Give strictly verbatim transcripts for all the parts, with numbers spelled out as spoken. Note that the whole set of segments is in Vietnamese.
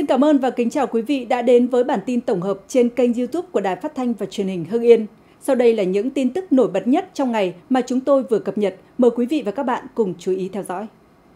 Xin cảm ơn và kính chào quý vị đã đến với bản tin tổng hợp trên kênh YouTube của Đài Phát thanh và Truyền hình Hưng Yên. Sau đây là những tin tức nổi bật nhất trong ngày mà chúng tôi vừa cập nhật. Mời quý vị và các bạn cùng chú ý theo dõi.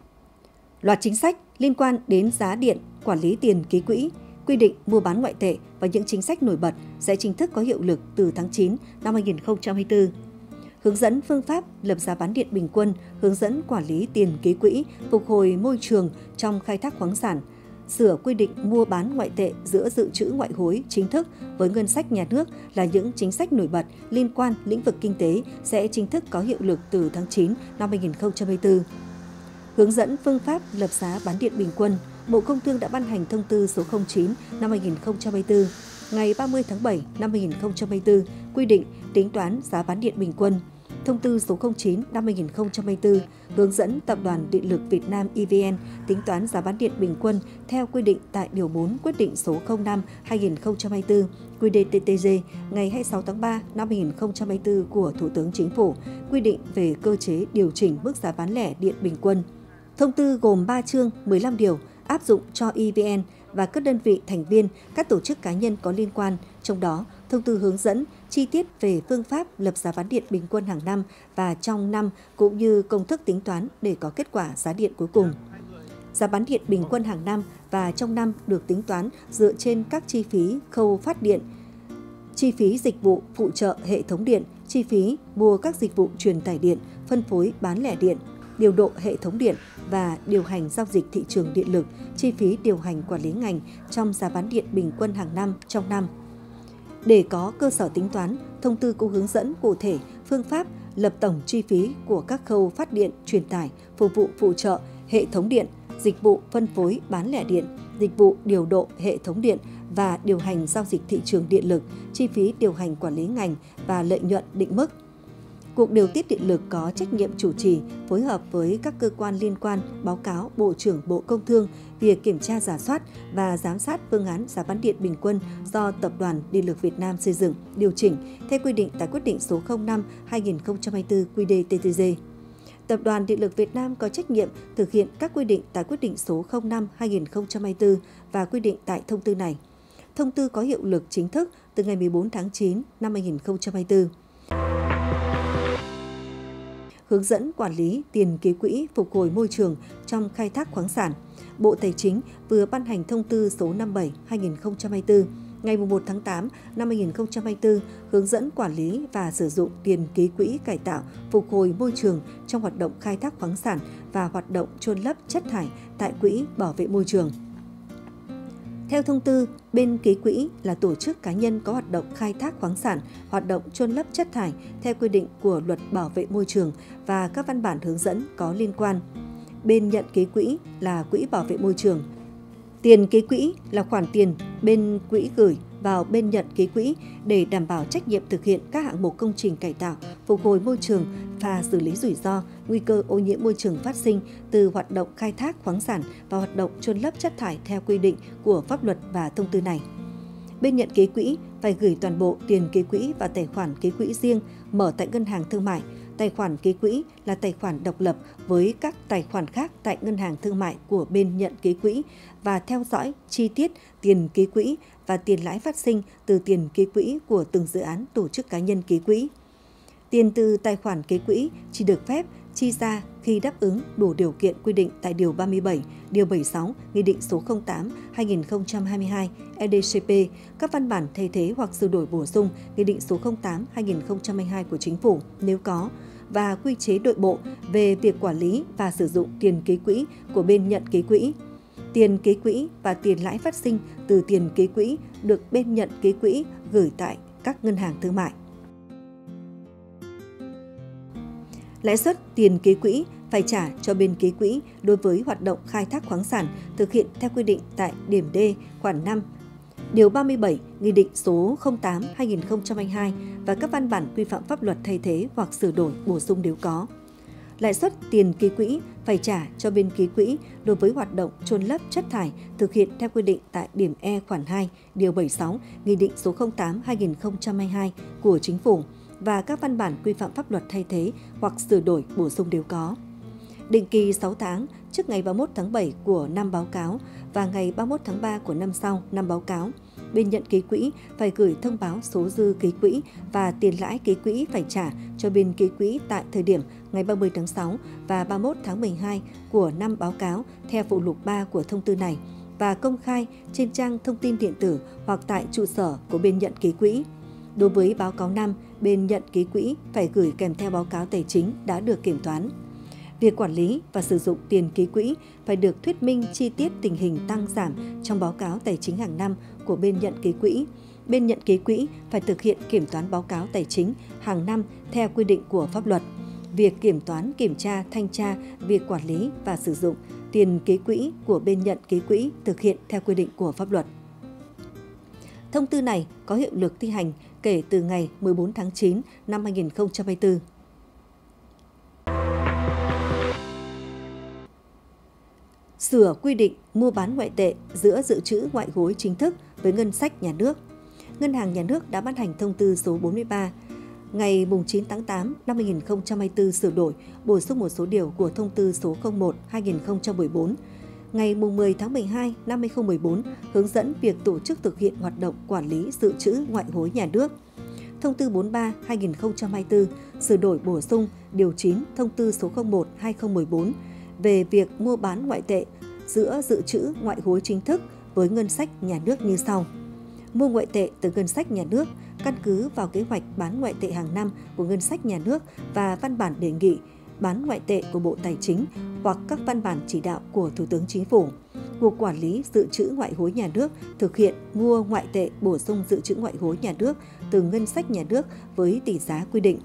Loạt chính sách liên quan đến giá điện, quản lý tiền ký quỹ, quy định mua bán ngoại tệ và những chính sách nổi bật sẽ chính thức có hiệu lực từ tháng chín năm hai nghìn không trăm hai mươi tư. Hướng dẫn phương pháp lập giá bán điện bình quân, hướng dẫn quản lý tiền ký quỹ, phục hồi môi trường trong khai thác khoáng sản, sửa quy định mua bán ngoại tệ giữa dự trữ ngoại hối chính thức với ngân sách nhà nước là những chính sách nổi bật liên quan lĩnh vực kinh tế sẽ chính thức có hiệu lực từ tháng chín năm hai nghìn không trăm hai mươi tư. Hướng dẫn phương pháp lập giá bán điện bình quân, Bộ Công Thương đã ban hành thông tư số không chín năm hai nghìn không trăm hai mươi tư ngày ba mươi tháng bảy năm hai nghìn không trăm hai mươi tư quy định tính toán giá bán điện bình quân. Thông tư số không chín năm hai nghìn không trăm hai mươi tư hướng dẫn Tập đoàn Điện lực Việt Nam E V N tính toán giá bán điện bình quân theo quy định tại điều bốn quyết định số không năm hai nghìn không trăm hai mươi tư Q D T T G ngày hai mươi sáu tháng ba năm hai nghìn không trăm hai mươi tư của Thủ tướng Chính phủ quy định về cơ chế điều chỉnh mức giá bán lẻ điện bình quân. Thông tư gồm ba chương, mười lăm điều áp dụng cho E V N và các đơn vị thành viên, các tổ chức cá nhân có liên quan. Trong đó, thông tư hướng dẫn chi tiết về phương pháp lập giá bán điện bình quân hàng năm và trong năm cũng như công thức tính toán để có kết quả giá điện cuối cùng. Giá bán điện bình quân hàng năm và trong năm được tính toán dựa trên các chi phí khâu phát điện, chi phí dịch vụ phụ trợ hệ thống điện, chi phí mua các dịch vụ truyền tải điện, phân phối bán lẻ điện, điều độ hệ thống điện và điều hành giao dịch thị trường điện lực, chi phí điều hành quản lý ngành trong giá bán điện bình quân hàng năm trong năm. Để có cơ sở tính toán, thông tư cũng hướng dẫn cụ thể phương pháp lập tổng chi phí của các khâu phát điện, truyền tải, phục vụ phụ trợ, hệ thống điện, dịch vụ phân phối bán lẻ điện, dịch vụ điều độ hệ thống điện và điều hành giao dịch thị trường điện lực, chi phí điều hành quản lý ngành và lợi nhuận định mức. Cục Điều tiết Điện lực có trách nhiệm chủ trì, phối hợp với các cơ quan liên quan báo cáo Bộ trưởng Bộ Công Thương việc kiểm tra rà soát và giám sát phương án giá bán điện bình quân do Tập đoàn Điện lực Việt Nam xây dựng, điều chỉnh theo quy định tại quyết định số không năm hai nghìn không trăm hai mươi tư Q D T T G. Tập đoàn Điện lực Việt Nam có trách nhiệm thực hiện các quy định tại quyết định số không năm hai nghìn không trăm hai mươi tư và quy định tại thông tư này. Thông tư có hiệu lực chính thức từ ngày mười bốn tháng chín năm hai nghìn không trăm hai mươi tư. Hướng dẫn quản lý tiền ký quỹ phục hồi môi trường trong khai thác khoáng sản, Bộ Tài chính vừa ban hành thông tư số năm mươi bảy trên hai nghìn không trăm hai mươi tư ngày mùng một tháng tám năm hai nghìn không trăm hai mươi tư hướng dẫn quản lý và sử dụng tiền ký quỹ cải tạo phục hồi môi trường trong hoạt động khai thác khoáng sản và hoạt động chôn lấp chất thải tại Quỹ Bảo vệ môi trường. Theo thông tư, bên ký quỹ là tổ chức cá nhân có hoạt động khai thác khoáng sản, hoạt động chôn lấp chất thải theo quy định của Luật Bảo vệ môi trường và các văn bản hướng dẫn có liên quan. Bên nhận ký quỹ là Quỹ Bảo vệ môi trường. Tiền ký quỹ là khoản tiền bên quỹ gửi vào bên nhận ký quỹ để đảm bảo trách nhiệm thực hiện các hạng mục công trình cải tạo, phục hồi môi trường và xử lý rủi ro, nguy cơ ô nhiễm môi trường phát sinh từ hoạt động khai thác khoáng sản và hoạt động chôn lấp chất thải theo quy định của pháp luật và thông tư này. Bên nhận ký quỹ phải gửi toàn bộ tiền ký quỹ vào tài khoản ký quỹ riêng mở tại ngân hàng thương mại. Tài khoản ký quỹ là tài khoản độc lập với các tài khoản khác tại ngân hàng thương mại của bên nhận ký quỹ và theo dõi chi tiết tiền ký quỹ và tiền lãi phát sinh từ tiền ký quỹ của từng dự án tổ chức cá nhân ký quỹ. Tiền từ tài khoản ký quỹ chỉ được phép chi ra khi đáp ứng đủ điều kiện quy định tại Điều ba mươi bảy, Điều bảy mươi sáu, Nghị định số không tám trên hai nghìn không trăm hai mươi hai E D C P, các văn bản thay thế hoặc sửa đổi bổ sung Nghị định số không tám trên hai nghìn không trăm hai mươi hai của Chính phủ nếu có, và quy chế nội bộ về việc quản lý và sử dụng tiền ký quỹ của bên nhận ký quỹ. Tiền ký quỹ và tiền lãi phát sinh từ tiền ký quỹ được bên nhận ký quỹ gửi tại các ngân hàng thương mại. Lãi suất tiền ký quỹ phải trả cho bên ký quỹ đối với hoạt động khai thác khoáng sản thực hiện theo quy định tại điểm D khoản năm, Điều ba mươi bảy, Nghị định số không tám trên hai nghìn không trăm hai mươi hai và các văn bản quy phạm pháp luật thay thế hoặc sửa đổi bổ sung nếu có. Lãi suất tiền ký quỹ phải trả cho bên ký quỹ đối với hoạt động chôn lấp chất thải thực hiện theo quy định tại điểm E khoản hai, Điều bảy mươi sáu, Nghị định số không tám trên hai nghìn không trăm hai mươi hai của Chính phủ và các văn bản quy phạm pháp luật thay thế hoặc sửa đổi bổ sung nếu có. Định kỳ sáu tháng trước ngày ba mươi mốt tháng bảy của năm báo cáo và ngày ba mươi mốt tháng ba của năm sau năm báo cáo. Bên nhận ký quỹ phải gửi thông báo số dư ký quỹ và tiền lãi ký quỹ phải trả cho bên ký quỹ tại thời điểm ngày ba mươi tháng sáu và ba mươi mốt tháng mười hai của năm báo cáo theo phụ lục ba của thông tư này và công khai trên trang thông tin điện tử hoặc tại trụ sở của bên nhận ký quỹ. Đối với báo cáo năm, bên nhận ký quỹ phải gửi kèm theo báo cáo tài chính đã được kiểm toán. Việc quản lý và sử dụng tiền ký quỹ phải được thuyết minh chi tiết tình hình tăng giảm trong báo cáo tài chính hàng năm của bên nhận ký quỹ. Bên nhận ký quỹ phải thực hiện kiểm toán báo cáo tài chính hàng năm theo quy định của pháp luật. Việc kiểm toán, kiểm tra, thanh tra, việc quản lý và sử dụng tiền ký quỹ của bên nhận ký quỹ thực hiện theo quy định của pháp luật. Thông tư này có hiệu lực thi hành kể từ ngày mười bốn tháng chín năm hai nghìn không trăm hai mươi tư. Sửa quy định mua bán ngoại tệ giữa dự trữ ngoại hối chính thức với ngân sách nhà nước. Ngân hàng Nhà nước đã ban hành thông tư số bốn mươi ba ngày chín tháng tám năm hai nghìn không trăm hai mươi tư sửa đổi, bổ sung một số điều của thông tư số không một trên hai nghìn không trăm mười bốn. Ngày mười tháng mười hai năm hai nghìn không trăm mười bốn hướng dẫn việc tổ chức thực hiện hoạt động quản lý dự trữ ngoại hối nhà nước. Thông tư bốn mươi ba trên hai nghìn không trăm hai mươi tư sửa đổi bổ sung điều chín thông tư số không một trên hai nghìn không trăm mười bốn về việc mua bán ngoại tệ giữa dự trữ ngoại hối chính thức với ngân sách nhà nước như sau. Mua ngoại tệ từ ngân sách nhà nước căn cứ vào kế hoạch bán ngoại tệ hàng năm của ngân sách nhà nước và văn bản đề nghị bán ngoại tệ của Bộ Tài chính hoặc các văn bản chỉ đạo của Thủ tướng Chính phủ. Cục Quản lý Dự trữ Ngoại hối Nhà nước thực hiện mua ngoại tệ bổ sung dự trữ ngoại hối nhà nước từ ngân sách nhà nước với tỷ giá quy định.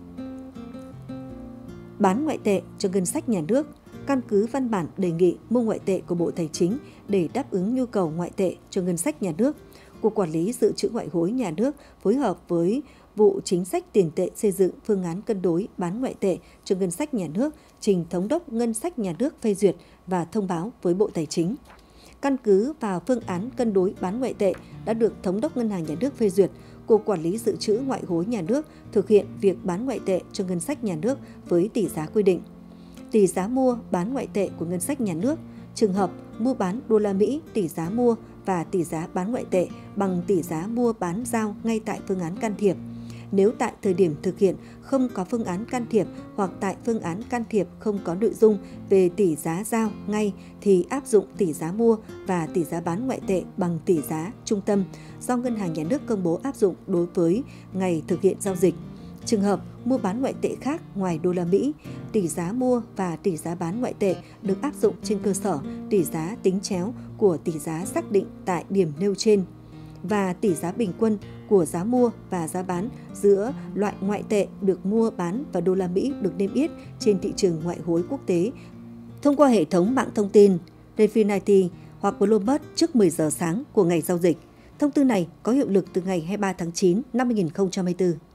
Bán ngoại tệ cho ngân sách nhà nước căn cứ văn bản đề nghị mua ngoại tệ của Bộ Tài chính để đáp ứng nhu cầu ngoại tệ cho ngân sách nhà nước. Cục Quản lý Dự trữ Ngoại hối Nhà nước phối hợp với vụ chính sách tiền tệ xây dựng phương án cân đối bán ngoại tệ cho ngân sách nhà nước, trình Thống đốc Ngân sách Nhà nước phê duyệt và thông báo với Bộ Tài chính. Căn cứ vào phương án cân đối bán ngoại tệ đã được Thống đốc Ngân hàng Nhà nước phê duyệt, Cục Quản lý Dự trữ Ngoại hối Nhà nước thực hiện việc bán ngoại tệ cho ngân sách nhà nước với tỷ giá quy định. Tỷ giá mua bán ngoại tệ của ngân sách nhà nước, trường hợp mua bán đô la Mỹ tỷ giá mua và tỷ giá bán ngoại tệ bằng tỷ giá mua bán giao ngay tại phương án can thiệp. Nếu tại thời điểm thực hiện không có phương án can thiệp hoặc tại phương án can thiệp không có nội dung về tỷ giá giao ngay thì áp dụng tỷ giá mua và tỷ giá bán ngoại tệ bằng tỷ giá trung tâm do Ngân hàng Nhà nước công bố áp dụng đối với ngày thực hiện giao dịch. Trường hợp mua bán ngoại tệ khác ngoài đô la Mỹ, tỷ giá mua và tỷ giá bán ngoại tệ được áp dụng trên cơ sở tỷ giá tính chéo của tỷ giá xác định tại điểm nêu trên và tỷ giá bình quân của giá mua và giá bán giữa loại ngoại tệ được mua bán và đô la Mỹ được niêm yết trên thị trường ngoại hối quốc tế thông qua hệ thống mạng thông tin Refinity hoặc Bloomberg trước mười giờ sáng của ngày giao dịch. Thông tư này có hiệu lực từ ngày hai mươi ba tháng chín năm hai nghìn không trăm hai mươi tư.